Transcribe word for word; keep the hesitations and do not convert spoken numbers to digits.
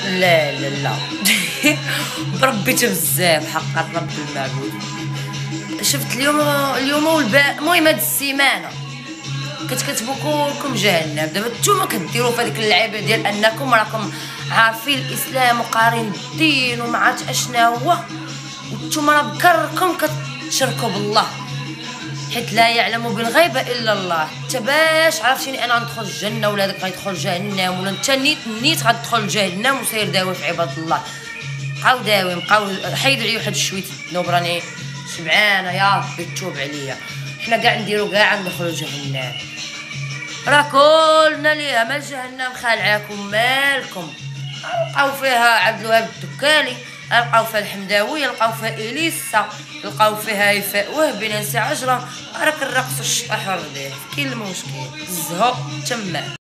لا لا لا بربيته بزاف حق الرب المعبود. شفت اليوم اليوم والباء المهم هاد السيمانه كتكتبوا كلكم جهنم. دابا نتوما كديروا في هذيك اللعيبه ديال انكم راكم عارفين الاسلام وقارين الدين وما عرفت اشنا هو، وانتوما راه بكركم كتشركوا بالله، حيت لا يعلم بالغيب الا الله. انت باش عرفتيني انا غندخل الجنه ولا داك غيدخل جهنم، ولا انت نيت نيت غتدخل جهنم وسير داوي في عباد الله. بقاو داوي بقاو حيدوا عليا واحد شويه الذنوب، راني شبعانه يا ربي توب عليا. حنا كاع نديرو كاع ندخلوا جهنم، راه كلنا ليها مال جهنم خالعاكم مالكم. لقاو فيها عبد الوهاب الدكالي، لقاو فيها الحمداويه، لقاو فيها اليسا، لقاو فيها هيفاء وهبي، نانسي عجرة، راك الرقص الشطح رديه. كاين المشكل الزهو تما.